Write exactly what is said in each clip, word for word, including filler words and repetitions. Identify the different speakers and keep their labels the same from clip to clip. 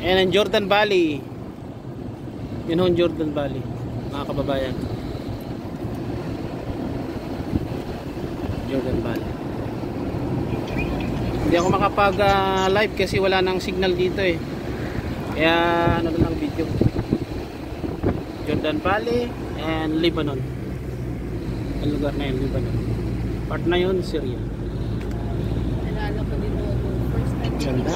Speaker 1: Ayan ang Jordan Valley. Yun ang Jordan Valley, mga kababayan. Jordan Valley. Hindi ako makapag uh, live kasi wala nang signal dito eh. Kaya ano na lang video. Jordan Valley and Lebanon. Ang lugar na yun, Lebanon. Part na yun, Syria.
Speaker 2: Nalala ko dito first time.
Speaker 1: Ganda.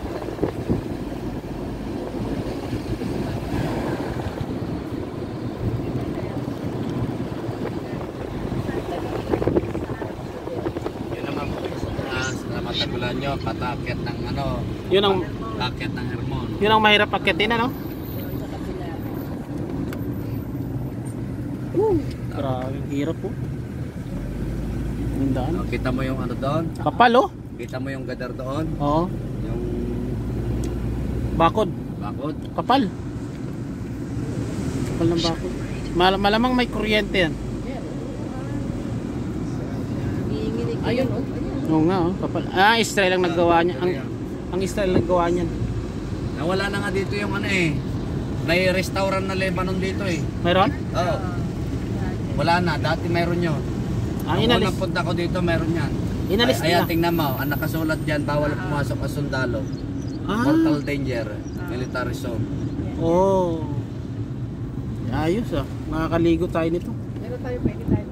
Speaker 3: Yun naman po sa matagulan nyo, patakit ng ano,
Speaker 1: Yun ang
Speaker 3: patakit ng Hermon.
Speaker 1: yun ang mahirap akitin, ano? Woo! Grabe, hirap po. Ang daan.
Speaker 3: Oh, kita mo yung ano doon?
Speaker 1: Kapal oh.
Speaker 3: Kita mo yung gadar doon?
Speaker 1: Oo.
Speaker 3: Yung
Speaker 1: Bakod.
Speaker 3: bakod?
Speaker 1: Kapal. Kapal ng bakod. Mal malamang may kuryente yan.
Speaker 2: Ayun, oh.
Speaker 1: Oo nga oh, kapal. Ah, Israel ang naggawa niya. Ang, ang Israel naggawa niyan.
Speaker 3: Nawala na nga dito yung ano eh. May restaurant na Lebanon dito eh.
Speaker 1: Mayroon?
Speaker 3: Oo. Wala na, dati mayroon yun.
Speaker 1: Ah,
Speaker 3: Nung
Speaker 1: inalis.
Speaker 3: unang punta ko dito, meron yan.
Speaker 1: Inalis
Speaker 3: Ay, ayan,
Speaker 1: nila.
Speaker 3: tingnan mo, ang nakasulat dyan, bawal pumasok ang sundalo.
Speaker 1: Ah.
Speaker 3: Mortal danger, military zone.
Speaker 1: Oh. Ayos ah. Makakaligo tayo nito.
Speaker 2: Meron tayo, pwede tayo.